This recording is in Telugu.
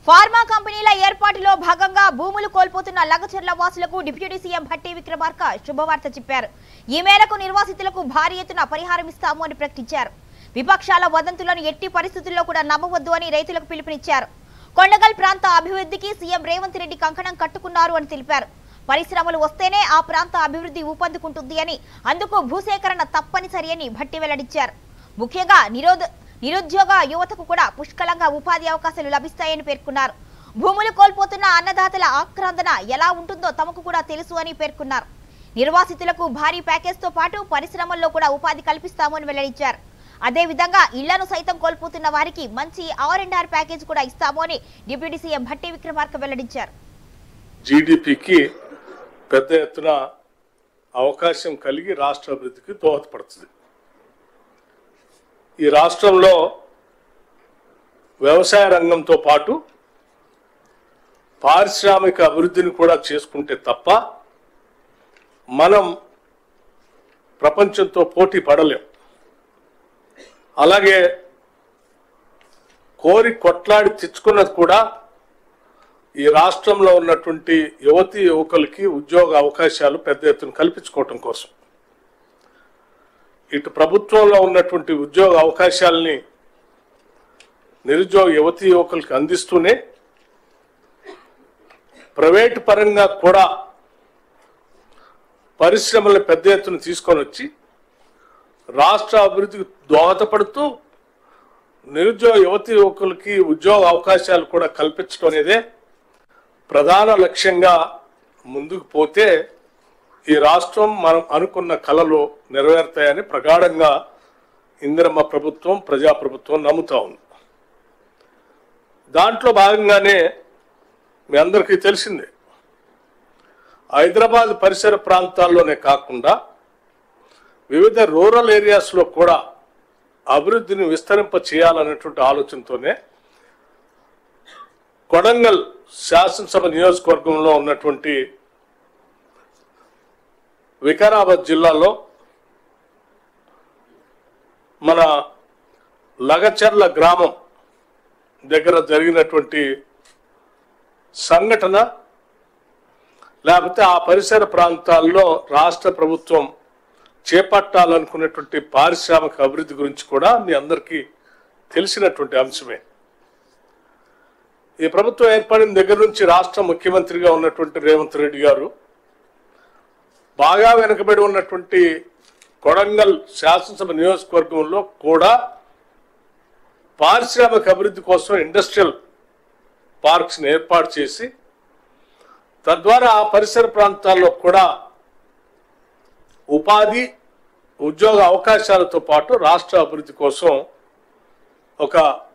ఫార్మా కంపెనీల ఏర్పాటులో భాగంగా భూములు కోల్పోతున్న లగచర్ల వాసులకు డిప్యూటీ సీఎం భట్టి విక్రమార్క శుభవార్త చెప్పారు. ఈ మేరకు నిర్వాసితులకు భారీ ఎత్తున పరిహారం ఇస్తాము అని ప్రకటించారు. విపక్షాల వదంతులను ఎట్టి పరిస్థితుల్లో కూడా నమ్మవద్దు అని రైతులకు పిలుపునిచ్చారు. కొండగల్ ప్రాంత అభివృద్ధికి సీఎం రేవంత్ రెడ్డి కంకణం కట్టుకున్నారు అని తెలిపారు. పరిశ్రమలు వస్తేనే ఆ ప్రాంత అభివృద్ధి ఊపందుకుంటుంది అని, అందుకు భూసేకరణ తప్పనిసరి అని భట్టి వెల్లడించారు. ముఖ్యంగా నిరుద్యోగ యువతకు కూడా పుష్కలంగా ఉపాధి అవకాశాలు లభిస్తాయని పేర్కొన్నారు. భూములు కోల్పోతున్న అన్నదాతల ఆక్రందన ఎలా ఉంటుందో తమకు కూడా తెలుసు అని పేర్కొన్నారు. నిర్వాసితులకు భారీ ప్యాకేజ్తో పాటు పరిశ్రమల్లో కూడా ఉపాధి కల్పిస్తామని వెల్లడించారు. అదేవిధంగా ఇళ్లను సైతం కోల్పోతున్న వారికి మంచి R&R ప్యాకేజ్ కూడా ఇస్తాము అని డిప్యూటీ సీఎం భట్టి విక్రమార్క వెల్లడించారు. జీడీపీకి పెద్ద ఎత్తున అవకాశం కలిగి రాష్ట్ర అభివృద్ధికి దోహదపడుతుంది. ఈ రాష్ట్రంలో వ్యవసాయ రంగంతో పాటు పారిశ్రామిక అభివృద్ధిని కూడా చేసుకుంటే తప్ప మనం ప్రపంచంతో పోటీ పడలేం. అలాగే కోరి కొట్లాడి తెచ్చుకున్నది కూడా ఈ రాష్ట్రంలో ఉన్నటువంటి యువతీ యువకులకి ఉద్యోగ అవకాశాలు పెద్ద ఎత్తున కల్పించుకోవటం కోసం. ఇటు ప్రభుత్వంలో ఉన్నటువంటి ఉద్యోగ అవకాశాలని నిరుద్యోగ యువతీ యువకులకి అందిస్తూనే ప్రైవేటు పరంగా కూడా పరిశ్రమలను పెద్ద ఎత్తున తీసుకొని వచ్చి రాష్ట్ర అభివృద్ధికి దోహదపడుతూ నిరుద్యోగ యువతీ యువకులకి ఉద్యోగ అవకాశాలు కూడా కల్పించడం అనేదే ప్రధాన లక్ష్యంగా ముందుకు పోతే ఈ రాష్ట్రం మనం అనుకున్న కలలు నెరవేరుతాయని ప్రగాఢంగా ఇందిరమ్మ ప్రభుత్వం, ప్రజాప్రభుత్వం నమ్ముతా ఉంది. దాంట్లో భాగంగానే మీ అందరికీ తెలిసిందే, హైదరాబాద్ పరిసర ప్రాంతాల్లోనే కాకుండా వివిధ రూరల్ ఏరియాస్లో కూడా అభివృద్ధిని విస్తరింప చేయాలనేటువంటి ఆలోచనతోనే కొడంగల్ శాసనసభ నియోజకవర్గంలో ఉన్నటువంటి వికారాబాద్ జిల్లాలో మన లగచర్ల గ్రామం దగ్గర జరిగినటువంటి సంఘటన, లేకపోతే ఆ పరిసర ప్రాంతాల్లో రాష్ట్ర ప్రభుత్వం చేపట్టాలనుకున్నటువంటి పారిశ్రామిక అభివృద్ధి గురించి కూడా మీ అందరికీ తెలిసినటువంటి అంశమే. ఈ ప్రభుత్వం ఏర్పడిన దగ్గర నుంచి రాష్ట్ర ముఖ్యమంత్రిగా ఉన్నటువంటి రేవంత్ రెడ్డి గారు బాగా వెనుకబడి ఉన్నటువంటి కొడంగల్ శాసనసభ నియోజకవర్గంలో కూడా పారిశ్రామిక అభివృద్ధి కోసం ఇండస్ట్రియల్ పార్క్స్ని ఏర్పాటు చేసి తద్వారా ఆ పరిసర ప్రాంతాల్లో కూడా ఉపాధి, ఉద్యోగ అవకాశాలతో పాటు రాష్ట్ర అభివృద్ధి కోసం ఒక